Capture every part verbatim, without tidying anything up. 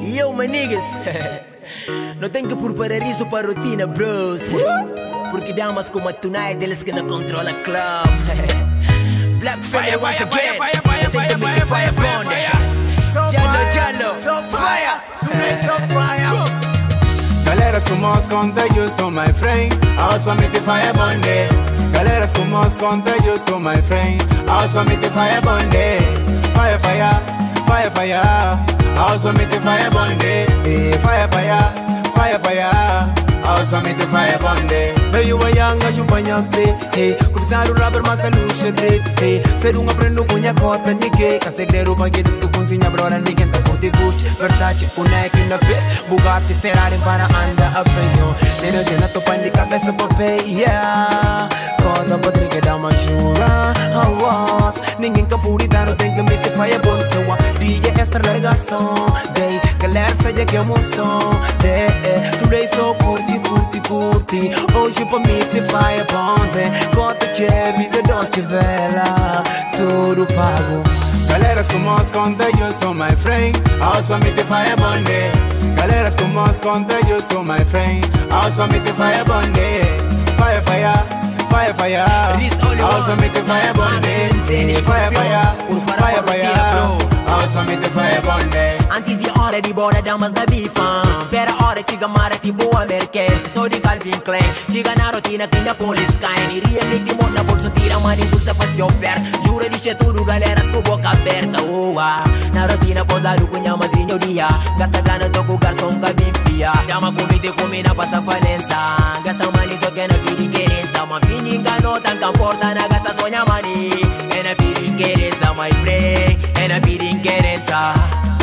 Yo, my niggas, no tenho que preparar isso para a rotina, bros. Porque damas como a Tonight, eles que não controlam o club. Black Family once again, eu tenho que meter fire bond. Jalo, jalo, so fire, Tonight so fire. Galeras como os conta justo, my friend. House for me to fire bond. Galeras como os conta justo, my friend. House for me to fire bond. Fire, fire, fire, fire. House for me to fire bond. Fire, fire, fire, fire. House for me to fire bond. Meio ayanga chupanhante, hey. Começar o rapper mas a luxa de, hey. Ser um aprendo com a cota ninguém. Caseiro banquetes que cozinha brora ninguém tá por de Gucci, Versace, Nike na pé, Bugatti, Ferrari para andar a penho. Nena de nato pan de cabeça papel, yeah. Cota Patrick da manjura, awas. Ninguém capurita não tem que meter fire bond. So D J extra largação, day. Galera está de que emoção, day. Today so curti, curti, curti. Hoje pra mim te fire bond. Cota Chevy, Dolce Vela, tudo pago. Galeras como os conta justo, my friend. House for me to fire bond. Galeras como os conta justo, my friend. House for me to fire bond. Fire, fire, fire, fire. House for me to fire bond. Fire, fire, fire, fire. House for me to fire bond. Antes de hora de bora damas da bifam. Pera hora chiga mara tipo American. Sou de Calvin Klein. Chiga na rotina que na police caem. Iria me que na bolsa tira mani pulsa pra se oferta. Jura de tudo galera com boca aberta. Oh, ah. Na rotina posado com minha madrinha o dia. Gasta grana tô com o garçom que bem fia. Dama comida comida passa falência. Gasta mani toque na pirinquerença. Uma fina enganou tanta porta na gasta sonha mani. É na pirinquerença my friend. É na pirinquerença.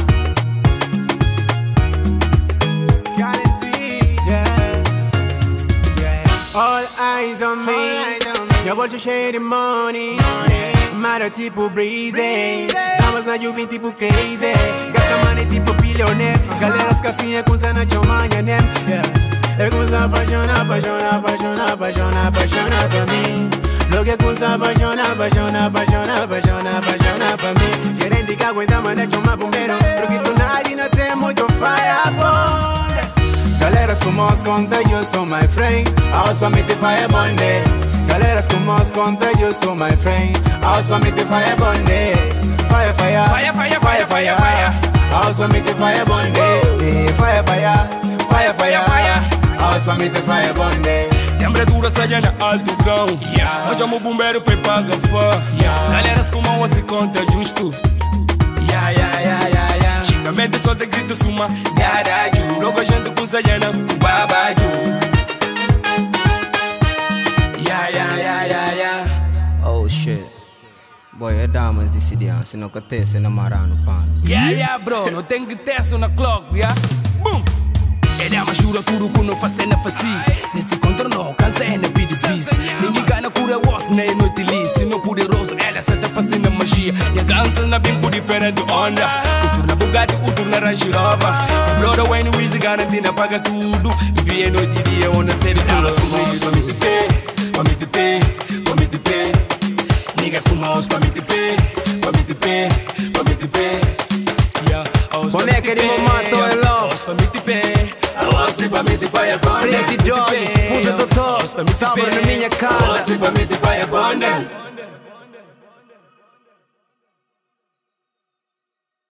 All eyes on me, your bolsa cheia de money, mara tipo breezy, damas na Juve tipo crazy, gasta money tipo bilionaire, galeras cafinha com sana chomanha, né? É com essa apaixona, apaixona, apaixona, apaixona, apaixona pra mim. Logo é com essa apaixona, apaixona, apaixona, apaixona, apaixona pra mim. Gerente que aguenta mané chama bombeiro, porque Tonight não tem muito fire bond. Galeras como os conta justo, my friend. House for me to fire bond. Galeras como os conta justo, my friend. House for me to fire bond. Fire, fire, Fire, fire, fire, fire, fire. House for me to fire bond. Fire, fire, fire, fire. House for me to fire bond. Temperatura saia na alto grão, yeah. Hoje amo bombeiro pra pagar fã, yeah. Galeras como o se conta justo, yeah, yeah, yeah, yeah, yeah. Chicamente só te grito suma, zaraju. Logo a gente com saia na babaju, yeah, yeah, yeah, yeah, yeah. Oh shit. Boy, é damas de Sidian, se não acontece na marano pano. Yeah, yeah, bro, não tem que ter isso na clock, yeah. Boom. É dama jura tudo que não faz na faci. Nesse controle não cansa é na pide bis. Ninguém gana cura was nem no utilize. Se não poderoso ela só tá fazendo magia. E a gansa na bem por diferente onda. O turno Bugatti, o turno Range Rover. O brother Wayne Weezy garantia paga tudo. Via noite e dia onde série tudo. Como os pra me te pé, pra me te pé, pra me te pé. Niggas como os pra me te pé, pra me te pé, pra me te pé. Boneca de momento é love. Pra me te pé. Você pra mim te fire bond. Lazy Dog, puta do top. Salva na minha casa. Você pra mim te fire bond.